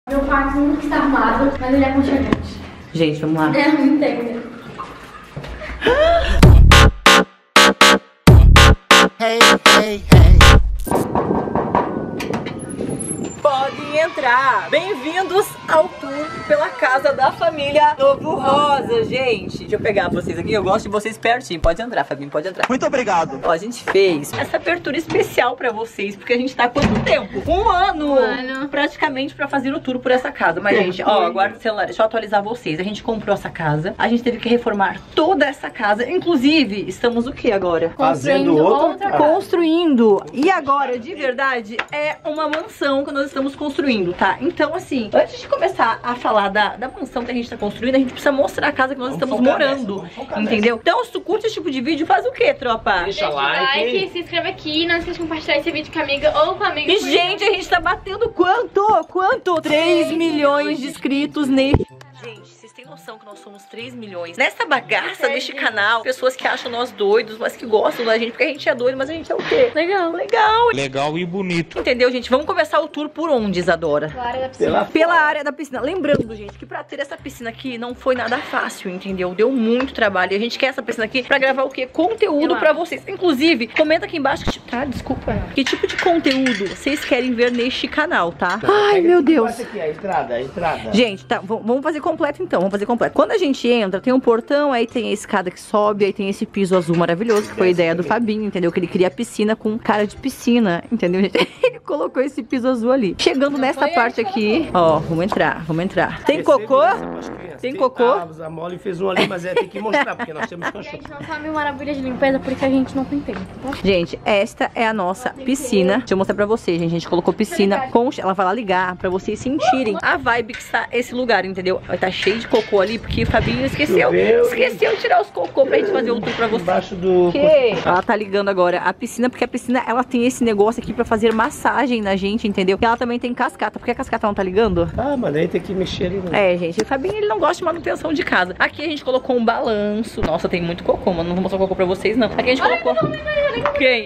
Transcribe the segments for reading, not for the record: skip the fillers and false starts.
Meu quarto nunca está arrumado, mas ele é aconchegante. Gente, vamos lá. É muito técnico. Hey, hey, hey. Podem entrar! Bem-vindos ao tour pela casa da família Novo Rosa, gente. Deixa eu pegar vocês aqui, eu gosto de vocês pertinho. Pode entrar, Fabinho, pode entrar. Muito obrigado. Ó, a gente fez essa abertura especial pra vocês, porque a gente tá há quanto tempo? Um ano! Praticamente pra fazer o tour por essa casa. Mas, gente, ó, aguarda o celular, deixa eu atualizar vocês. A gente comprou essa casa, a gente teve que reformar toda essa casa. Inclusive, estamos o que agora? Fazendo outra casa. Construindo. E agora, de verdade, é uma mansão que nós estamos construindo, tá? Então, assim, antes de começar a falar da mansão que a gente tá construindo, a gente precisa mostrar a casa que nós estamos morando, entendeu? Então, se tu curte esse tipo de vídeo, faz o que, tropa? Deixa o like, se inscreve aqui, não esqueça de compartilhar esse vídeo com a amiga ou com a amiga. E, gente, a gente tá batendo quanto? 3 milhões de inscritos nesse... Gente, vocês têm noção que nós somos 3 milhões? Nessa bagaça deste canal, pessoas que acham nós doidos, mas que gostam da gente, porque a gente é doido, mas a gente é o quê? Legal. Legal e bonito. Entendeu, gente? Vamos começar o tour por onde, Isadora? Pela área da piscina. Pela área da piscina. Lembrando, gente, que pra ter essa piscina aqui não foi nada fácil, entendeu? Deu muito trabalho. E a gente quer essa piscina aqui pra gravar o quê? Conteúdo pra vocês. Inclusive, comenta aqui embaixo desculpa. Que tipo de conteúdo vocês querem ver neste canal, tá? Ai, meu Deus. Aqui, a entrada. Gente, tá, vamos fazer completo então, vamos fazer completo. Quando a gente entra, tem um portão, aí tem a escada que sobe, aí tem esse piso azul maravilhoso, que foi a ideia do Fabinho, entendeu? Que ele queria a piscina com cara de piscina, entendeu, gente? Ele colocou esse piso azul ali. Chegando nessa parte aqui, ó, vamos entrar. Tem cocô? Tem cocô? A Molly fez um ali, mas tem que mostrar, porque nós temos A cachorro. gente não sabe maravilha de limpeza porque a gente não tem tempo, tá? Gente, esta é a nossa piscina. Deixa eu mostrar pra vocês, gente. A gente colocou piscina com... Ela vai lá ligar pra vocês sentirem a vibe que está esse lugar, entendeu? Vai estar cheio de cocô ali, porque o Fabinho esqueceu de tirar os cocô pra gente fazer o tour pra vocês. Embaixo do... Ela tá ligando agora a piscina, porque a piscina, ela tem esse negócio aqui pra fazer massagem na gente, entendeu? E ela também tem cascata. Por que a cascata não tá ligando? Ah, mas aí tem que mexer ali, né? É, gente, o Fabinho, ele não gosta de manutenção de casa. Aqui a gente colocou um balanço. Nossa, tem muito cocô, mano. Não vou mostrar o cocô pra vocês, não. Aqui a gente colocou... Quem?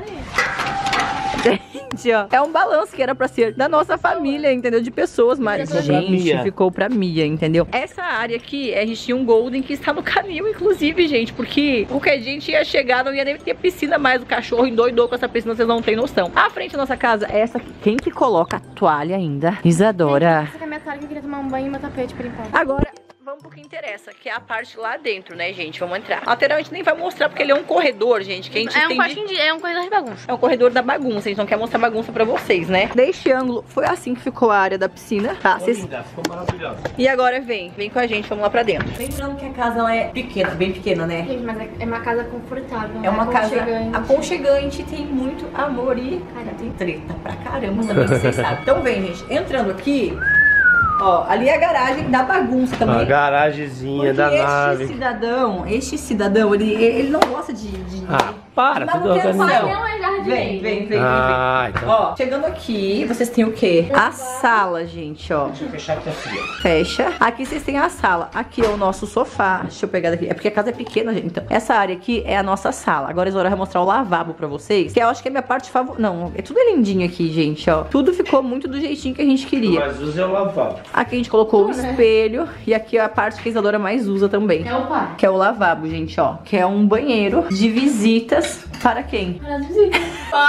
Gente, ó, é um balanço que era pra ser da nossa família, entendeu? De pessoas, mas, gente, ficou pra Mia, entendeu? Essa área aqui, a gente tinha um Golden que está no canil, inclusive, gente, porque qualquer dia a gente ia chegar, não ia nem ter piscina mais. O cachorro endoidou com essa piscina, vocês não têm noção. À frente da nossa casa é essa aqui. Quem que coloca a toalha ainda? Isadora. Essa aqui é a minha toalha que eu queria tomar um banho e meu tapete pra limpar. Agora... vamos pro que interessa, que é a parte lá dentro, né, gente? Vamos entrar. Lateral a gente nem vai mostrar, porque ele é um corredor, gente, que a gente é um corredor de bagunça. É um corredor da bagunça, a gente não quer mostrar bagunça pra vocês, né? Deste ângulo, foi assim que ficou a área da piscina, tá? Ficou maravilhosa. E agora vem com a gente, vamos lá pra dentro. Lembrando que a casa ela é pequena, bem pequena, né? Gente, mas é uma casa confortável. É uma casa aconchegante, tem muito amor e... cara, tem treta pra caramba também, vocês sabem. Então vem, gente, entrando aqui... ó, ali é a garagem da bagunça também. A garagemzinha da nave. Este cidadão, ele não gosta de para, tudo organizado. Vem. Então. Ó, chegando aqui, vocês têm o quê? A sala, gente, ó. Deixa eu fechar aqui assim, ó. Fecha. Aqui vocês têm a sala. Aqui é o nosso sofá. Deixa eu pegar daqui. É porque a casa é pequena, gente. Então, essa área aqui é a nossa sala. Agora a Isadora vai mostrar o lavabo pra vocês, que eu acho que é a minha parte favorita. Não, é tudo lindinho aqui, gente, ó. Tudo ficou muito do jeitinho que a gente queria. Mas usa o lavabo. Aqui a gente colocou o espelho. E aqui é a parte que a Isadora mais usa também. É o pai. Que é o lavabo, gente, ó. Que é um banheiro de visitas para quem? Para as visitas.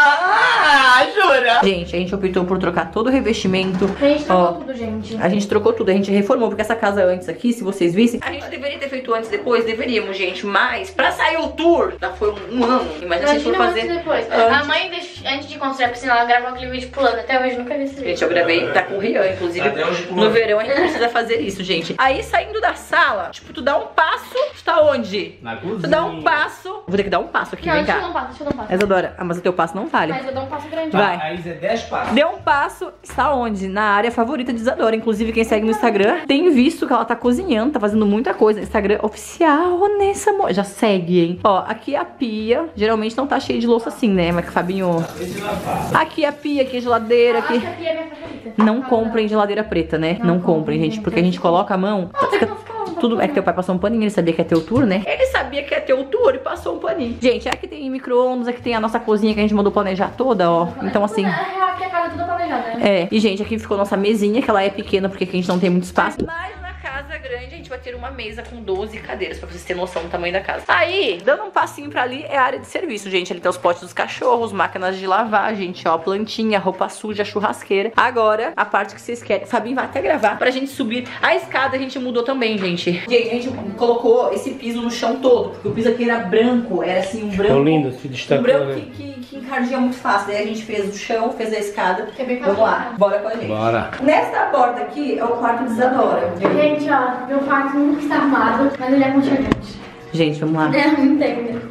Jura? Gente, a gente optou por trocar todo o revestimento. A gente trocou tudo, gente. A gente trocou tudo, a gente reformou, porque essa casa antes aqui, se vocês vissem, a gente deveria ter feito antes, depois, deveríamos, gente, mas pra sair o tour, já foi um ano. Imagina se a gente for fazer depois. A mãe, antes de construir a piscina, ela gravou aquele vídeo pulando. Até hoje nunca vi esse vídeo. Gente, eu gravei, tá com o Rian, inclusive. No verão a gente precisa fazer isso, gente. Aí, saindo da sala, tipo, tu dá um passo, tu tá onde? Na cozinha. Tu dá um passo. Vou ter que dar um passo aqui, Não, vem deixa eu cá. dar um passo, deixa eu dar um passo. Isadora, mas o teu passo não vale. Mas eu dou um passo grande. Vai. A Isa é 10 passos. Deu um passo, está onde? Na área favorita de Isadora. Inclusive, quem segue no Instagram tem visto que ela tá cozinhando, tá fazendo muita coisa. Instagram oficial, Nessa Moda. Já segue, hein? Ó, aqui é a pia. Geralmente não tá cheio de louça assim, né? Mas que o Fabinho... Aqui é a pia, aqui é a geladeira. Aqui... Acho que a pia é minha favorita. Não comprem geladeira preta, né? Não comprem, gente, porque a gente coloca a mão... Tudo é que teu pai passou um paninho, ele sabia que ia ter o tour, né? Ele sabia que ia ter o tour e passou um paninho. Gente, aqui tem micro-ondas, aqui tem a nossa cozinha que a gente mandou planejar toda, ó. Então, assim... É real que a casa é toda planejada, né? É, e gente, aqui ficou nossa mesinha, que ela é pequena porque aqui a gente não tem muito espaço. Mas na casa grande a gente vai ter uma mesa com 12 cadeiras, pra vocês terem noção do tamanho da casa. Aí, dando um passinho pra ali, é a área de serviço, gente. Ali tem os potes dos cachorros, máquinas de lavar, gente, ó, plantinha, roupa suja, churrasqueira. Agora, a parte que vocês querem. Fabinho vai até gravar pra gente subir. A escada a gente mudou também, gente. Gente, a gente colocou esse piso no chão todo, porque o piso aqui era branco, era assim, um branco. Ficou lindo, se destacou, um branco né? que encardia muito fácil. Daí a gente fez o chão, fez a escada. Que é bem Vamos lá, bora com a gente. Bora. Nesta porta aqui é o quarto de Isadora. Gente, ó, meu quarto nunca está armado, mas ele é aconchegante. Gente, vamos lá. É, não entendo.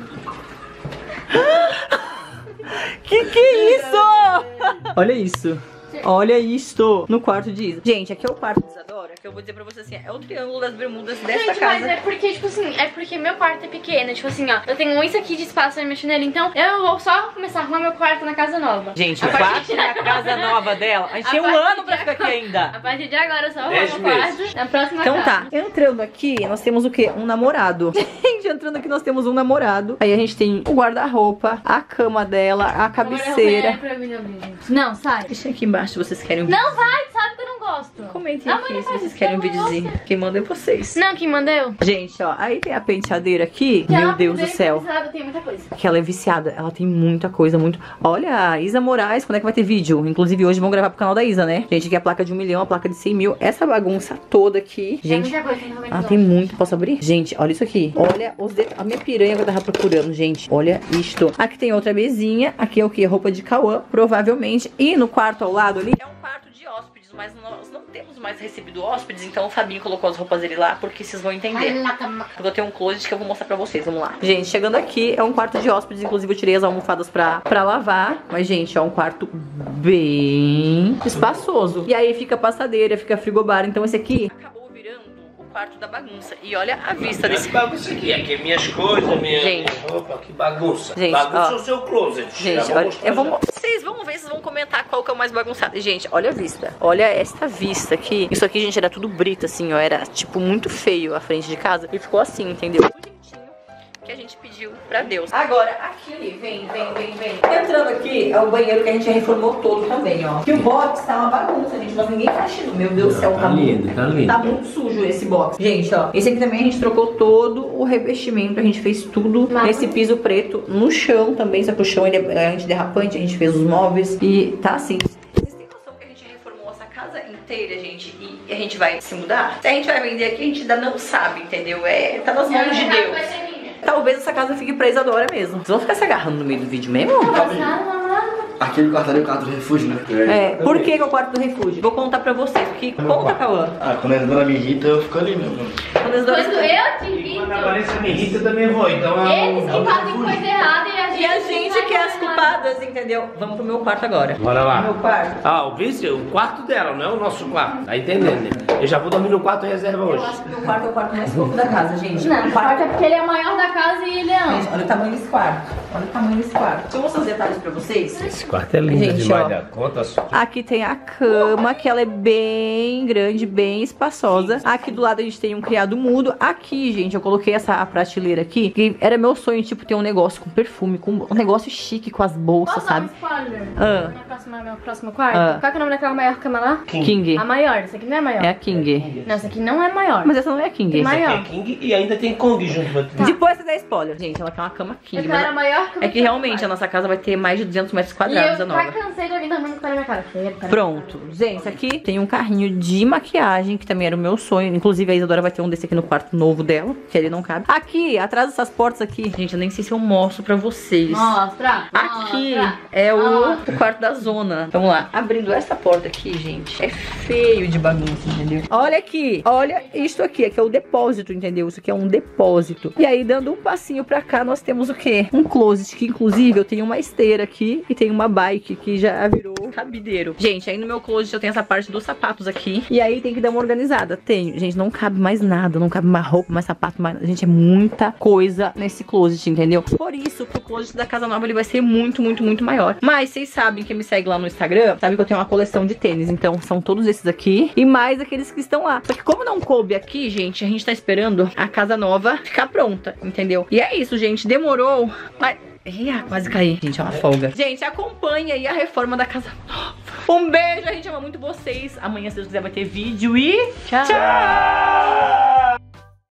Que é isso? Olha isso. Olha isto no quarto de Isa. Gente, aqui é o quarto de Isadora, que eu vou dizer pra você assim, é o triângulo das bermudas desta Gente, casa. mas é porque, tipo assim, é porque meu quarto é pequeno. Tipo assim, ó, eu tenho isso aqui de espaço na minha chinela, então eu vou só começar a arrumar meu quarto na casa nova. Gente, o quarto na casa nova dela. A gente tem um ano pra ficar aqui ainda. A partir de agora eu só arrumo 10 meu quarto meses. na próxima Então casa. tá, entrando aqui, nós temos o quê? Um namorado. Gente, entrando aqui nós temos um namorado. Aí a gente tem o guarda-roupa, a cama dela, a cabeceira. Não, sai. Deixa aqui embaixo se vocês querem um vídeo. Não vai, sabe que eu não gosto. Comentem Ah, aqui mas se faz vocês isso, querem um eu não videozinho. gosto. Quem manda é vocês. Não, quem manda eu. Gente, ó, aí tem a penteadeira aqui. Meu Deus do céu. Tem muita coisa. Que ela é viciada, ela tem muita coisa, muito... Olha, a Isa Moraes, quando é que vai ter vídeo? Inclusive hoje vão gravar pro canal da Isa, né? Gente, aqui é a placa de 1 milhão, a placa de 100 mil. Essa bagunça toda aqui, gente... Tem muita coisa, tem Ela tem muito, posso abrir? Gente, olha isso aqui. Olha os detalhes. A minha piranha que eu tava procurando, gente. Olha isto. Aqui tem outra mesinha. Aqui é o que? Roupa de Cauã, provavelmente. E no quarto ao lado ali é um quarto de hóspedes, mas nós não temos mais recebido hóspedes, então o Fabinho colocou as roupas dele lá, porque vocês vão entender. Porque eu tenho um closet que eu vou mostrar pra vocês, vamos lá. Gente, chegando aqui é um quarto de hóspedes, inclusive eu tirei as almofadas pra lavar. Mas, gente, é um quarto bem espaçoso. E aí fica passadeira, fica frigobar, então esse aqui acabou virando o quarto da bagunça. E olha a vista desse... Que bagunça aqui, aqui é minhas coisas, minha roupa, que bagunça. Gente, bagunça ó. o seu closet. Gente, olha, vocês vão ver, vocês vão comentar qual que é o mais bagunçado. Gente, olha a vista. Olha esta vista aqui. Isso aqui, gente, era tudo brita, assim, ó. Era, tipo, muito feio a frente de casa. E ficou assim, entendeu? Que a gente pediu pra Deus. Agora, aqui, vem. Entrando aqui, é o banheiro que a gente reformou todo também, ó. Que o box tá uma bagunça, gente, mas ninguém tá achando. Meu Deus do céu, Tá lindo, tá lindo. Tá muito sujo esse box. Gente, ó, esse aqui também a gente trocou todo o revestimento, a gente fez tudo nesse piso preto, no chão também, só que o chão ele é antiderrapante, a gente fez os móveis e tá assim. Vocês têm noção que a gente reformou essa casa inteira, gente, e a gente vai se mudar? Se a gente vai vender aqui, a gente ainda não sabe, entendeu? Tá nas mãos de Deus. Talvez essa casa fique pra Isadora mesmo. Vocês vão ficar se agarrando no meio do vídeo mesmo? Aquele quarto ali é o quarto do refúgio, né? É, por que é o quarto do refúgio? Vou contar pra vocês, porque conta, Cauã. Ah, quando a Isadora me irrita, eu fico ali mesmo. Quando a Isadora... Quando eu te vi, Quando a Vanessa me irrita, eu também vou. Então eles que fazem coisa errada E a gente que é as culpadas, entendeu? Vamos pro meu quarto agora. Bora lá. Meu quarto. Ah, o vice, o quarto dela, não é o nosso quarto. Tá entendendo, né? Eu já vou dormir no quarto reserva Eu hoje. acho que meu quarto é o quarto mais fofo da casa, gente. Não, o quarto é porque ele é o maior da casa e ele é... Gente, olha o tamanho desse quarto. Olha o tamanho desse quarto. Deixa eu mostrar os detalhes pra vocês. Esse quarto é lindo Gente, demais, ó. da conta só. Aqui tem a cama, que ela é bem grande, bem espaçosa. Aqui do lado a gente tem um criado mudo. Aqui, gente, eu coloquei essa prateleira aqui, que era meu sonho, tipo, ter um negócio com perfume, com um negócio chique com as bolsas, sabe? No próximo quarto. Qual que é o nome daquela maior cama lá? King. A maior, essa aqui não é maior. É a King. Não, essa aqui não é maior. Mas essa não é a King. Tem maior. É King e ainda tem Kong junto. Depois você dá spoiler. Gente, ela quer uma cama King. Eu quero a maior cama. É que realmente a nossa casa vai ter mais de 200 metros E quadrados, a eu nova. já cansei de alguém dormindo com a minha cara. Pronto. Gente, aqui tem um carrinho de maquiagem, que também era o meu sonho. Inclusive, a Isadora vai ter um desse aqui no quarto novo dela, que ele não cabe. Aqui, atrás dessas portas aqui, gente, eu nem sei se eu mostro pra vocês. Mostra. Aqui é o quarto da zona. Vamos lá. Abrindo essa porta aqui, gente, é feio de bagunça, entendeu? Olha aqui. Olha isto aqui. Aqui é o depósito, entendeu? Isso aqui é um depósito. E aí, dando um passinho pra cá, nós temos o quê? Um closet, que inclusive eu tenho uma esteira aqui e tem uma bike que já virou cabideiro. Gente, aí no meu closet eu tenho essa parte dos sapatos aqui. E aí tem que dar uma organizada. Tenho. Gente, não cabe mais nada. Não cabe mais roupa, mais sapato, mais... Gente, é muita coisa nesse closet, entendeu? Por isso que o closet da casa nova ele vai ser muito, muito, muito maior. Mas vocês sabem, quem me segue lá no Instagram, sabe que eu tenho uma coleção de tênis. Então são todos esses aqui e mais aqueles que estão lá. Só que como não coube aqui, gente, a gente tá esperando a casa nova ficar pronta, entendeu? E é isso, gente. Demorou, mas Quase caí. Gente, é uma folga. Gente, acompanha aí a reforma da casa nova. Um beijo, a gente ama muito vocês. Amanhã, se Deus quiser, vai ter vídeo e tchau!